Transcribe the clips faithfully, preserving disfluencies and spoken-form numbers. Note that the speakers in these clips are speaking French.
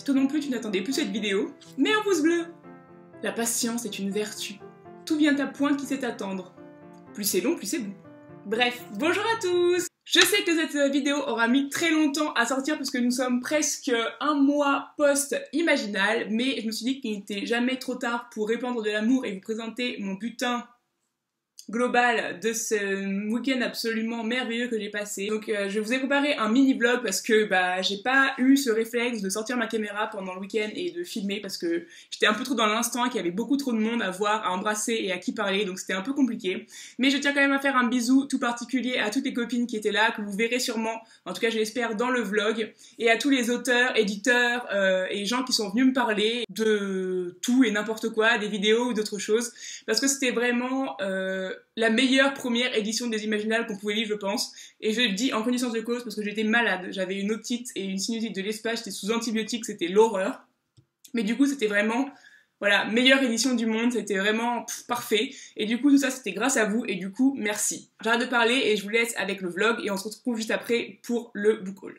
Si toi non plus tu n'attendais plus cette vidéo, mets un pouce bleu. La patience est une vertu. Tout vient à point qui sait attendre. Plus c'est long, plus c'est bon. Bref, bonjour à tous! Je sais que cette vidéo aura mis très longtemps à sortir parce que nous sommes presque un mois post-Imaginal, mais je me suis dit qu'il n'était jamais trop tard pour répandre de l'amour et vous présenter mon butin global de ce week-end absolument merveilleux que j'ai passé. Donc euh, je vous ai préparé un mini vlog parce que bah j'ai pas eu ce réflexe de sortir ma caméra pendant le week-end et de filmer parce que j'étais un peu trop dans l'instant et qu'il y avait beaucoup trop de monde à voir, à embrasser et à qui parler, donc c'était un peu compliqué. Mais je tiens quand même à faire un bisou tout particulier à toutes les copines qui étaient là, que vous verrez sûrement, en tout cas je l'espère, dans le vlog, et à tous les auteurs, éditeurs euh, et gens qui sont venus me parler de tout et n'importe quoi, des vidéos ou d'autres choses, parce que c'était vraiment euh, la meilleure première édition des Imaginales qu'on pouvais lire, je pense. Et je le dis en connaissance de cause parce que j'étais malade. J'avais une otite et une sinusite de l'espace, j'étais sous antibiotiques, c'était l'horreur. Mais du coup, c'était vraiment, voilà, meilleure édition du monde, c'était vraiment pff, parfait. Et du coup, tout ça, c'était grâce à vous, et du coup, merci. J'arrête de parler et je vous laisse avec le vlog, et on se retrouve juste après pour le book haul.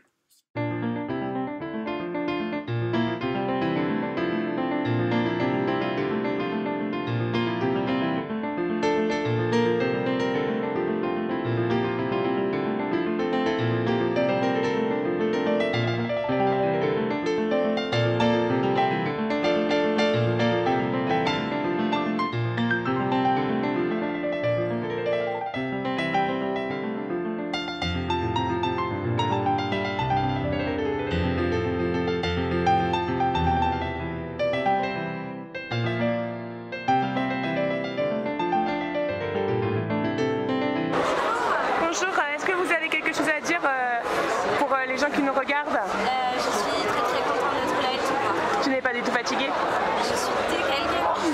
Bonjour, est-ce que vous avez quelque chose à dire euh, pour euh, les gens qui nous regardent? euh, Je suis très très contente d'être là et tout. Tu n'es pas du tout fatiguée? Je suis décalquée.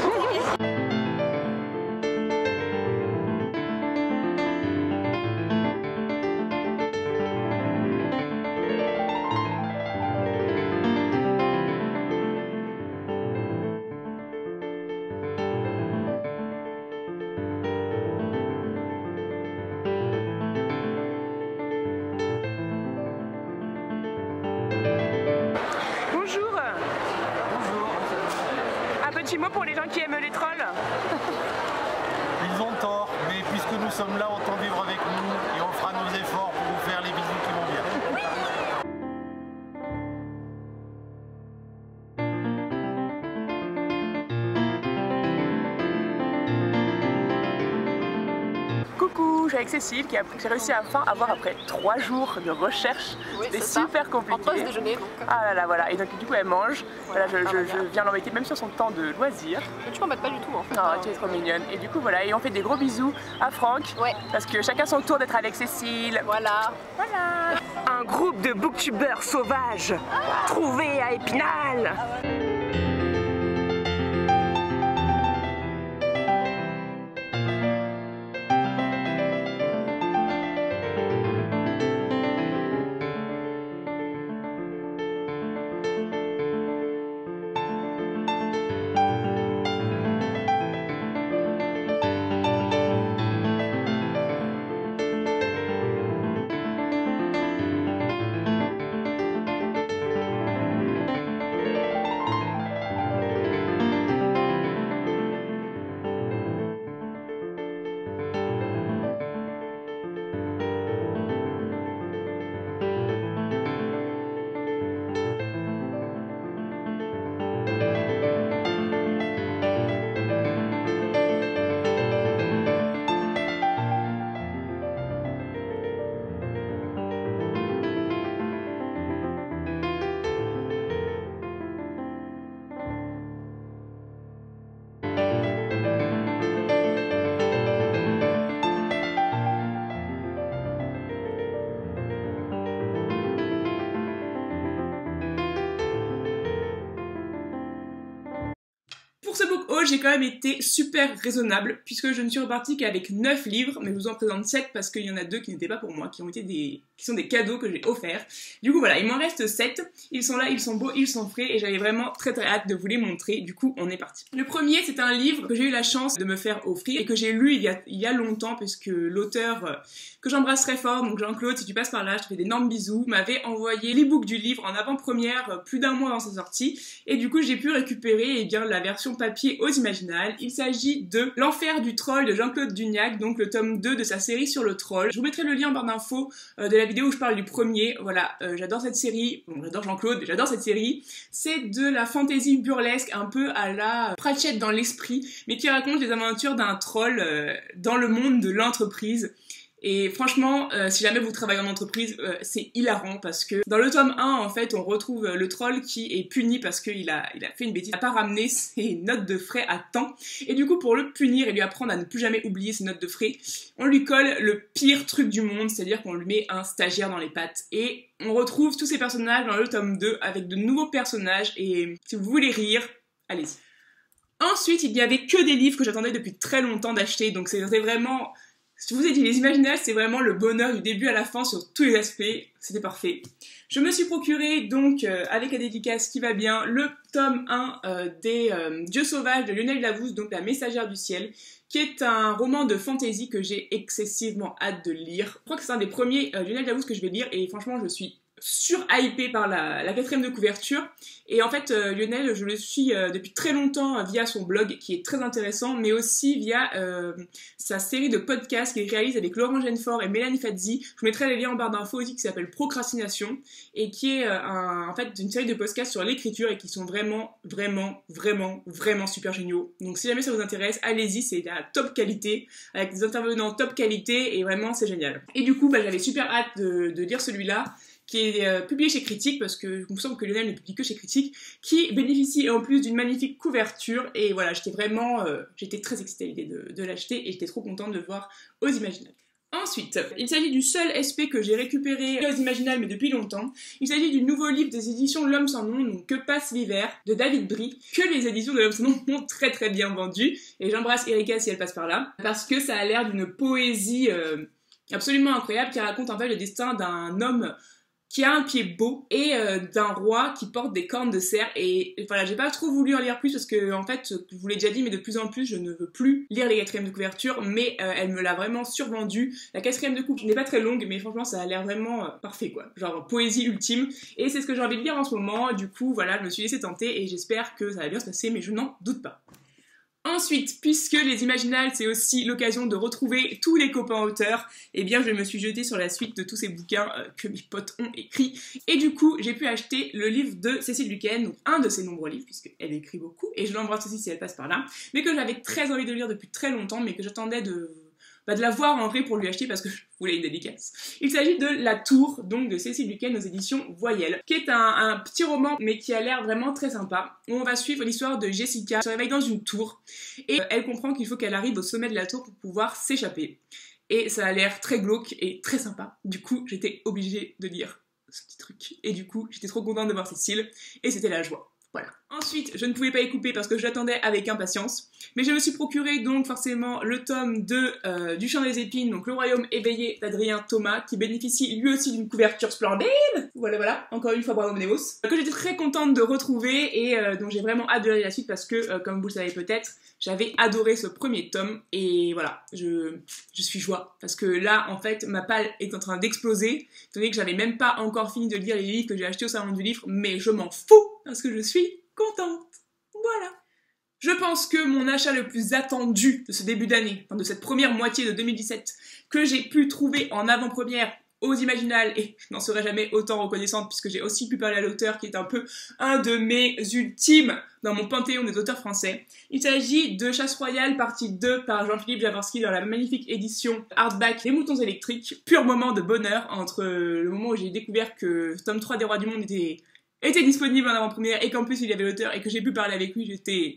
Bonjour. Bonjour. Un petit mot pour les gens qui aiment les trolls. Ils ont tort, mais puisque nous sommes là, autant vivre avec nous et on fera nos efforts pour vous faire les bisous qui vont bien. Coucou, je suis avec Cécile qui a, j'ai réussi à enfin avoir après trois jours de recherche. Oui, c'était c'est super ça. compliqué. En pause déjeuner donc. Ah là là, voilà. Et donc du coup elle mange. Voilà, je, je, je viens l'embêter même sur son temps de loisir. Mais tu m'embêtes pas du tout en fait. Non, tu es trop mignonne. Et du coup voilà, et on fait des gros bisous à Franck. Ouais. Parce que chacun son tour d'être avec Cécile. Voilà. Voilà. Un groupe de booktubeurs sauvages trouvés à Épinal. j'ai quand même été super raisonnable puisque je ne suis repartie qu'avec neuf livres, mais je vous en présente sept parce qu'il y en a deux qui n'étaient pas pour moi, qui ont été des, qui sont des cadeaux que j'ai offerts. Du coup voilà, il m'en reste sept, ils sont là, ils sont beaux, ils sont frais et j'avais vraiment très très hâte de vous les montrer, du coup on est parti. Le premier c'est un livre que j'ai eu la chance de me faire offrir et que j'ai lu il y a, il y a longtemps puisque l'auteur euh, que j'embrasse très fort, donc Jean-Claude, si tu passes par là, je te fais d'énormes bisous, m'avait envoyé l'e-book du livre en avant-première euh, plus d'un mois avant sa sortie et du coup j'ai pu récupérer eh bien, la version papier aux Imaginales. Il s'agit de L'Enfer du Troll de Jean-Claude Dugnac, donc le tome deux de sa série sur le troll. Je vous mettrai le lien en barre d'infos euh, de la vidéo où je parle du premier. Voilà, euh, j'adore cette série, bon j'adore Jean-Claude, mais j'adore cette série. C'est de la fantaisie burlesque un peu à la Pratchett dans l'esprit, mais qui raconte les aventures d'un troll euh, dans le monde de l'entreprise. Et franchement, euh, si jamais vous travaillez en entreprise, euh, c'est hilarant parce que dans le tome un, en fait, on retrouve le troll qui est puni parce qu'il a, il a fait une bêtise, il n'a pas ramené ses notes de frais à temps. Et du coup, pour le punir et lui apprendre à ne plus jamais oublier ses notes de frais, on lui colle le pire truc du monde, c'est-à-dire qu'on lui met un stagiaire dans les pattes. Et on retrouve tous ces personnages dans le tome deux avec de nouveaux personnages et si vous voulez rire, allez-y. Ensuite, il n'y avait que des livres que j'attendais depuis très longtemps d'acheter, donc c'était vraiment... Je vous ai dit, les Imaginales, c'est vraiment le bonheur du début à la fin sur tous les aspects. C'était parfait. Je me suis procuré, donc, euh, avec la dédicace qui va bien, le tome un euh, des euh, Dieux sauvages de Lionel Davoust, donc La Messagère du ciel, qui est un roman de fantasy que j'ai excessivement hâte de lire. Je crois que c'est un des premiers euh, Lionel Davoust que je vais lire, et franchement, je suis sur-hypée par la, la quatrième de couverture. Et en fait, euh, Lionel, je le suis euh, depuis très longtemps euh, via son blog, qui est très intéressant, mais aussi via euh, sa série de podcasts qu'il réalise avec Laurent Genefort et Mélanie Fadzi. Je vous mettrai les liens en barre d'infos aussi, qui s'appelle Procrastination, et qui est euh, un, en fait une série de podcasts sur l'écriture, et qui sont vraiment, vraiment, vraiment, vraiment super géniaux. Donc si jamais ça vous intéresse, allez-y, c'est de la top qualité, avec des intervenants top qualité, et vraiment c'est génial. Et du coup, bah, j'avais super hâte de, de lire celui-là, qui est euh, publié chez Critique, parce que il me semble que Lionel ne publie que chez Critique, qui bénéficie en plus d'une magnifique couverture, et voilà, j'étais vraiment, euh, j'étais très excitée à l'idée de, de l'acheter, et j'étais trop contente de le voir aux Imaginales. Ensuite, il s'agit du seul S P que j'ai récupéré aux Imaginales, mais depuis longtemps. Il s'agit du nouveau livre des éditions L'Homme sans nom, donc Que passe l'hiver, de David Brie, que les éditions de L'Homme sans nom ont très très bien vendu, et j'embrasse Erika si elle passe par là, parce que ça a l'air d'une poésie euh, absolument incroyable, qui raconte en fait le destin d'un homme qui a un pied beau, et euh, d'un roi qui porte des cornes de cerf, et, et voilà, j'ai pas trop voulu en lire plus, parce que, en fait, je vous l'ai déjà dit, mais de plus en plus, je ne veux plus lire les quatrièmes de couverture, mais euh, elle me l'a vraiment survendu. La quatrième de couverture n'est pas très longue, mais franchement, ça a l'air vraiment euh, parfait, quoi. Genre, poésie ultime, et c'est ce que j'ai envie de lire en ce moment, du coup, voilà, je me suis laissée tenter, et j'espère que ça va bien se passer, mais je n'en doute pas. Ensuite, puisque les Imaginales, c'est aussi l'occasion de retrouver tous les copains auteurs, eh bien je me suis jetée sur la suite de tous ces bouquins euh, que mes potes ont écrits. Et du coup, j'ai pu acheter le livre de Cécile Luquen, donc un de ses nombreux livres, puisqu'elle écrit beaucoup, et je l'embrasse aussi si elle passe par là, mais que j'avais très envie de lire depuis très longtemps, mais que j'attendais de... Bah, de la voir en vrai pour lui acheter parce que je voulais une dédicace. Il s'agit de La Tour, donc de Cécile Luquen aux éditions Voyelle, qui est un, un petit roman mais qui a l'air vraiment très sympa, où on va suivre l'histoire de Jessica qui se réveille dans une tour et euh, elle comprend qu'il faut qu'elle arrive au sommet de la tour pour pouvoir s'échapper. Et ça a l'air très glauque et très sympa, du coup j'étais obligée de lire ce petit truc. Et du coup j'étais trop contente de voir Cécile et c'était la joie. Voilà. Ensuite, je ne pouvais pas y couper parce que je l'attendais avec impatience, mais je me suis procuré donc forcément le tome deux euh, du Chant des Épines, donc Le Royaume éveillé d'Adrien Thomas, qui bénéficie lui aussi d'une couverture splendide. Voilà, voilà, encore une fois bravo Mnémos, que j'étais très contente de retrouver et euh, dont j'ai vraiment hâte de lire la suite parce que, euh, comme vous le savez peut-être, j'avais adoré ce premier tome et voilà, je, je suis joie parce que là, en fait, ma palle est en train d'exploser, étant donné que j'avais même pas encore fini de lire les livres que j'ai achetés au salon du livre, mais je m'en fous parce que je suis contente. Voilà. Je pense que mon achat le plus attendu de ce début d'année, enfin de cette première moitié de deux mille dix-sept, que j'ai pu trouver en avant-première aux Imaginales, et je n'en serai jamais autant reconnaissante puisque j'ai aussi pu parler à l'auteur qui est un peu un de mes ultimes dans mon panthéon des auteurs français. Il s'agit de Chasse Royale partie deux par Jean-Philippe Jaworski dans la magnifique édition hardback Les Moutons Électriques. Pur moment de bonheur entre le moment où j'ai découvert que tome trois des Rois du Monde était était disponible en avant-première et qu'en plus il y avait l'auteur et que j'ai pu parler avec lui, j'étais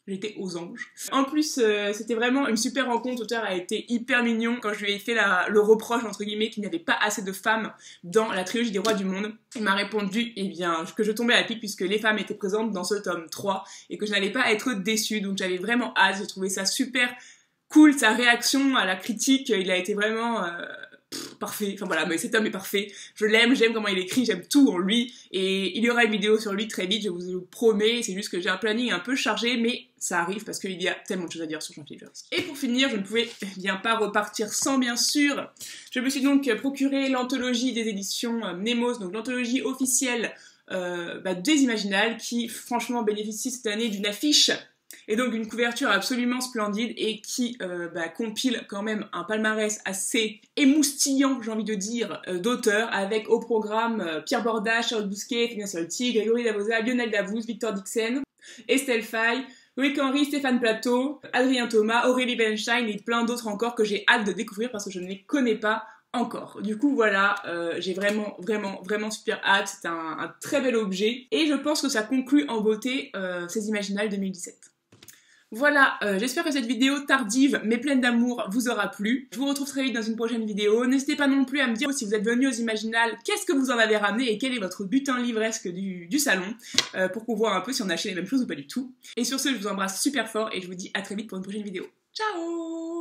J'étais aux anges. En plus, euh, c'était vraiment une super rencontre. L'auteur a été hyper mignon quand je lui ai fait la, le reproche, entre guillemets, qu'il n'y avait pas assez de femmes dans la trilogie des rois du monde. Il m'a répondu, eh bien, que je tombais à pic puisque les femmes étaient présentes dans ce tome trois et que je n'allais pas être déçue. Donc j'avais vraiment hâte, j'ai trouvé ça super cool. Sa réaction à la critique, il a été vraiment... Euh, Pff, parfait, enfin voilà, mais cet homme est parfait, je l'aime, j'aime comment il écrit, j'aime tout en lui, et il y aura une vidéo sur lui très vite, je vous le promets, c'est juste que j'ai un planning un peu chargé, mais ça arrive parce qu'il y a tellement de choses à dire sur Jean-Philippe Javorski. Et pour finir, je ne pouvais bien pas repartir sans, bien sûr, je me suis donc procuré l'anthologie des éditions Nemos, donc l'anthologie officielle euh, bah, des Imaginales, qui franchement bénéficie cette année d'une affiche et donc une couverture absolument splendide et qui euh, bah, compile quand même un palmarès assez émoustillant, j'ai envie de dire, euh, d'auteurs, avec au programme euh, Pierre Bordage, Charles Bousquet, Fabien Solti, Grégory Davosa, Lionel Davoust, Victor Dixen, Estelle Faye, Loïc Henry, Stéphane Plateau, Adrien Thomas, Aurélie Weinstein et plein d'autres encore que j'ai hâte de découvrir parce que je ne les connais pas encore. Du coup voilà, euh, j'ai vraiment vraiment vraiment super hâte, c'est un, un très bel objet et je pense que ça conclut en beauté euh, ces Imaginales deux mille dix-sept. Voilà, euh, j'espère que cette vidéo tardive mais pleine d'amour vous aura plu. Je vous retrouve très vite dans une prochaine vidéo. N'hésitez pas non plus à me dire si vous êtes venus aux Imaginales, qu'est-ce que vous en avez ramené et quel est votre butin livresque du, du salon, euh, pour qu'on voit un peu si on a acheté les mêmes choses ou pas du tout. Et sur ce, je vous embrasse super fort et je vous dis à très vite pour une prochaine vidéo. Ciao!